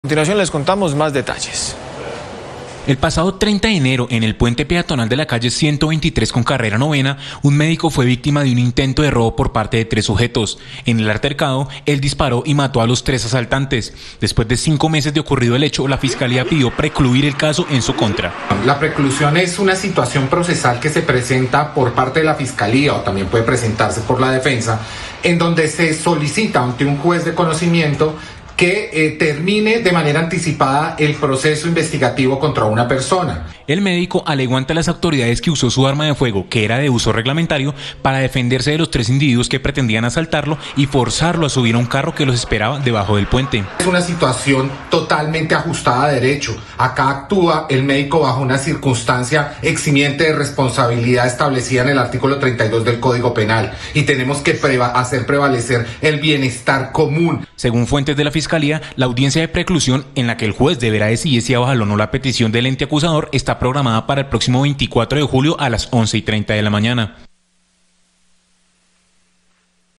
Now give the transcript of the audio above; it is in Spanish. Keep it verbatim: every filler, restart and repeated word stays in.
A continuación les contamos más detalles. El pasado treinta de enero, en el puente peatonal de la calle ciento veintitrés con carrera novena, un médico fue víctima de un intento de robo por parte de tres sujetos. En el altercado, él disparó y mató a los tres asaltantes. Después de cinco meses de ocurrido el hecho, la Fiscalía pidió precluir el caso en su contra. La preclusión es una situación procesal que se presenta por parte de la Fiscalía o también puede presentarse por la defensa, en donde se solicita ante un juez de conocimiento que eh, termine de manera anticipada el proceso investigativo contra una persona. El médico alegó ante las autoridades que usó su arma de fuego, que era de uso reglamentario, para defenderse de los tres individuos que pretendían asaltarlo y forzarlo a subir a un carro que los esperaba debajo del puente. Es una situación totalmente ajustada a derecho. Acá actúa el médico bajo una circunstancia eximiente de responsabilidad establecida en el artículo treinta y dos del Código Penal y tenemos que preva- hacer prevalecer el bienestar común. Según fuentes de la Fiscalía, la audiencia de preclusión, en la que el juez deberá decidir si avala o no la petición del ente acusador, está programada para el próximo veinticuatro de julio a las once y treinta de la mañana.